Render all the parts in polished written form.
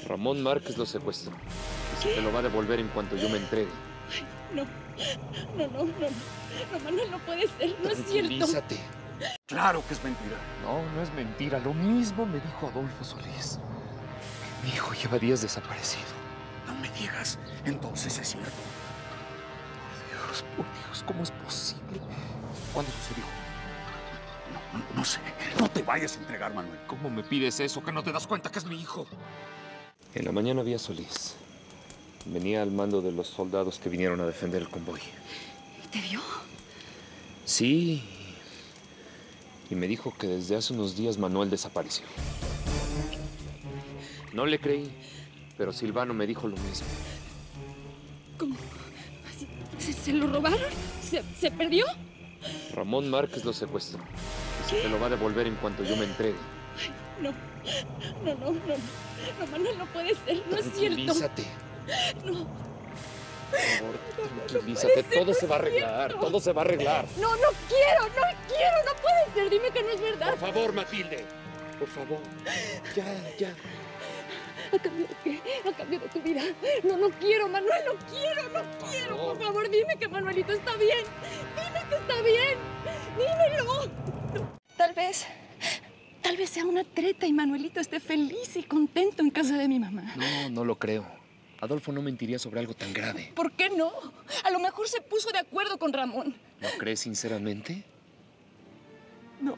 Ramón Márquez lo secuestró. Dice que lo va a devolver en cuanto yo me entregue. No, Manuel, no puede ser, no es cierto. Tranquilízate. Claro que es mentira. No, no es mentira. Lo mismo me dijo Adolfo Solís. Que mi hijo lleva días desaparecido. No me digas. Entonces es cierto. Por Dios, ¿cómo es posible? ¿Cuándo sucedió? No sé. No te vayas a entregar, Manuel. ¿Cómo me pides eso? ¿Que no te das cuenta que es mi hijo? En la mañana vi a Solís. Venía al mando de los soldados que vinieron a defender el convoy. ¿Te vio? Sí. Y me dijo que desde hace unos días Manuel desapareció. No le creí, pero Silvano me dijo lo mismo. ¿Cómo? ¿Se lo robaron? ¿Se perdió? Ramón Márquez lo secuestró. Dice que lo va a devolver en cuanto yo me entregue. No, Manuel, no puede ser, no es cierto. Tranquilízate. No. Por favor, tranquilízate. Todo se va a arreglar, todo se va a arreglar. No quiero, no puede ser. Dime que no es verdad. Por favor, Matilde. Por favor. Ya. ¿A cambio de qué? ¿A cambio de tu vida? No quiero, Manuel, no quiero. Por favor, dime que Manuelito está bien. Dime que está bien. Dímelo. Tal vez sea una treta y Manuelito esté feliz y contento en casa de mi mamá. No lo creo. Adolfo no mentiría sobre algo tan grave. ¿Por qué no? A lo mejor se puso de acuerdo con Ramón. ¿Lo crees sinceramente? No.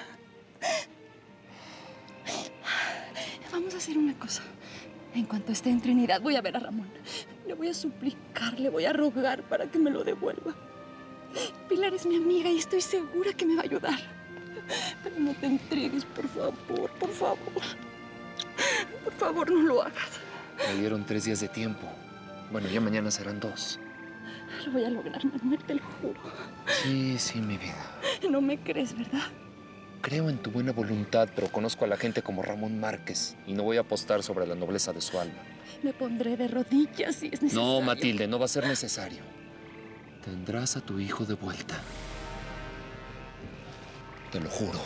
Vamos a hacer una cosa. En cuanto esté en Trinidad, voy a ver a Ramón. Le voy a suplicar, le voy a rogar para que me lo devuelva. Pilar es mi amiga y estoy segura que me va a ayudar. Pero no te entregues, por favor, por favor. Por favor, no lo hagas. Me dieron 3 días de tiempo. Bueno, ya mañana serán 2. Lo voy a lograr, Manuel, te lo juro. Sí, mi vida. No me crees, ¿verdad? Creo en tu buena voluntad, pero conozco a la gente como Ramón Márquez y no voy a apostar sobre la nobleza de su alma. Me pondré de rodillas si es necesario. No, Matilde, no va a ser necesario. Tendrás a tu hijo de vuelta. Te lo juro.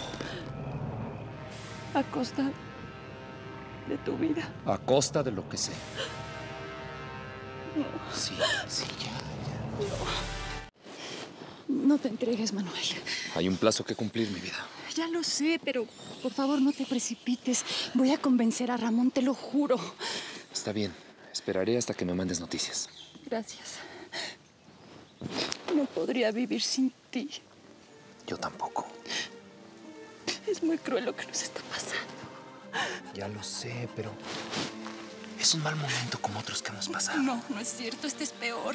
A costa de tu vida. A costa de lo que sea. No. Sí, ya. No te entregues, Manuel. Hay un plazo que cumplir, mi vida. Ya lo sé, pero por favor no te precipites. Voy a convencer a Ramón, te lo juro. Está bien. Esperaré hasta que me mandes noticias. Gracias. No podría vivir sin ti. Yo tampoco. Es muy cruel lo que nos está pasando. Ya lo sé, pero es un mal momento como otros que hemos pasado. No es cierto. Este es peor.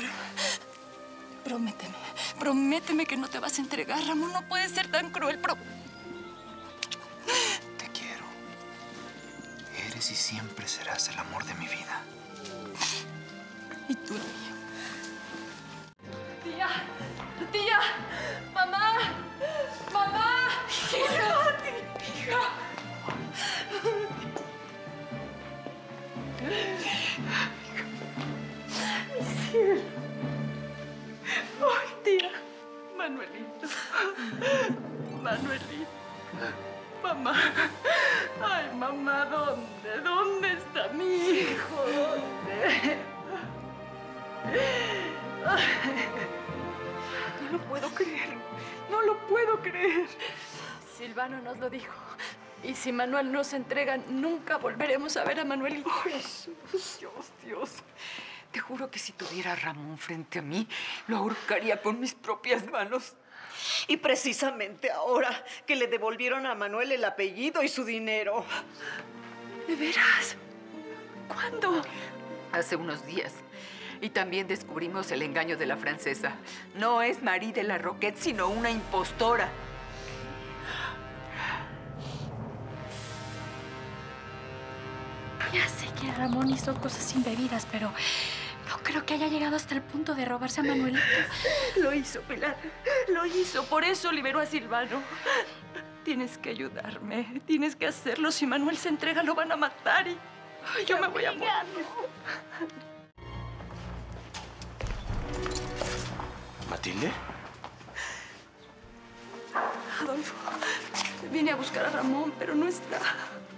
Prométeme que no te vas a entregar, Ramón. No puedes ser tan cruel. Te quiero. Eres y siempre serás el amor de mi vida. Y tú, mío. Tía, mamá. Hija. Mi cielo. Ay, tía. Manuelito. Mamá. Ay, mamá, ¿dónde está mi hijo? ¿Dónde? No lo puedo creer. Silvano nos lo dijo. Y si Manuel no se entrega, nunca volveremos a ver a Manuelito. Oh, Jesús, Dios. Te juro que si tuviera a Ramón frente a mí, lo ahorcaría con mis propias manos. Y precisamente ahora que le devolvieron a Manuel el apellido y su dinero. ¿De veras? ¿Cuándo? Hace unos días. Y también descubrimos el engaño de la francesa. No es Marie de la Roquette, sino una impostora. Ya sé que Ramón hizo cosas indebidas, pero no creo que haya llegado hasta el punto de robarse a Manuelito. Lo hizo, Pilar. Lo hizo. Por eso liberó a Silvano. Tienes que ayudarme. Tienes que hacerlo. Si Manuel se entrega, lo van a matar y yo me voy a morir. ¿Matilde? Adolfo, vine a buscar a Ramón, pero no está.